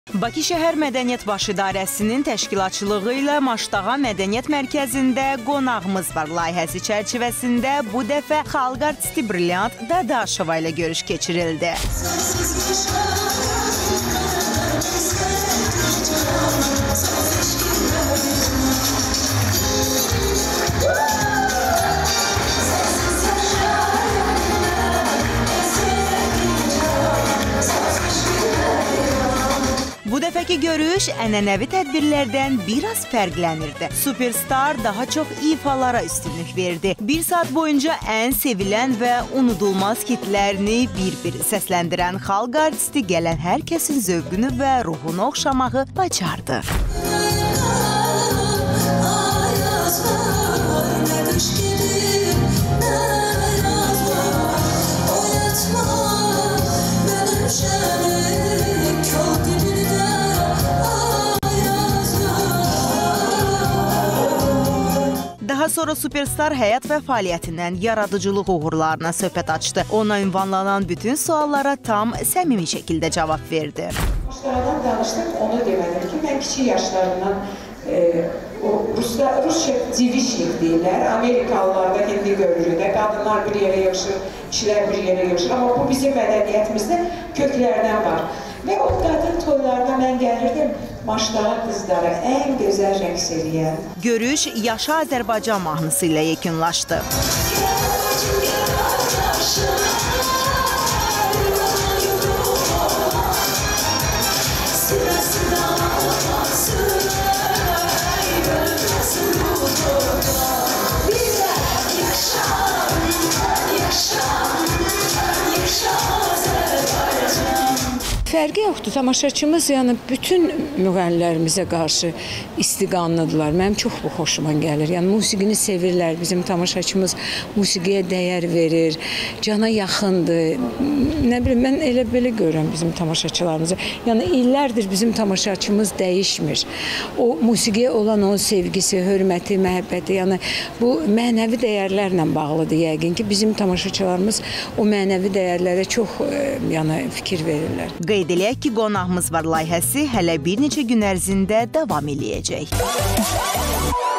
Bakı Şəhər Mədəniyyət Baş İdarəsinin təşkilatçılığı ilə Maşdağa Mədəniyyət Mərkəzində qonağımız var layihəsi çərçivəsində bu dəfə xalq artisti Brilliant Dadaşova ilə görüş keçirildi. Bu dəfəki görüş ənənəvi tədbirlərdən biraz fərqlənirdi. Superstar daha çox ifalara üstünlük verdi. Bir saat boyunca ən sevilən və unudulmaz hitlərini bir-bir səsləndirən xalq artisti gələn hər kəsin zövqünü və ruhunu oxşamağı bacardı. Daha sonra Superstar həyat və fəaliyyətindən, yaradıcılıq uğurlarına söhbət açdı. Ona ünvanlanan bütün suallara tam səmimi şəkildə cavab verdi. Maşdağdan danışdıq, onu demədim ki, mən kiçik yaşlarından Rusça divişlik deyirlər, Amerikalılarda hindi görürük də, qadınlar bir yerə yığışır, kişilər bir yerə yığışır, amma bu bizim mədəniyyətimizdə köklərdən var. Və o qadın toylarda mən gəlirdim, Maşdağa qızları ən gözəl rəqs eləyən. Görüş Yaşa Azərbaycan mahnısı ilə yekunlaşdı. Fərqi yoxdur. Tamaşaçımız yəni bütün müğənnilərimizə qarşı istiqanlıdırlar. Mənim çox bu xoşuma gəlir. Yəni musiqini sevirlər. Bizim tamaşaçımız musiqiyə dəyər verir, cana yaxındır. Nə bilim, mən elə belə görürəm bizim tamaşaçılarımızı. Yəni illərdir bizim tamaşaçımız dəyişmir. O musiqiyə olan o sevgisi, hörməti, məhəbbəti, yəni bu mənəvi dəyərlərlə bağlıdır yəqin ki, bizim tamaşaçılarımız o mənəvi dəyərlərə çox yəni fikir verirlər. Qeyd eləyək ki, qonağımız var layihəsi hələ bir neçə gün ərzində davam eləyəcək.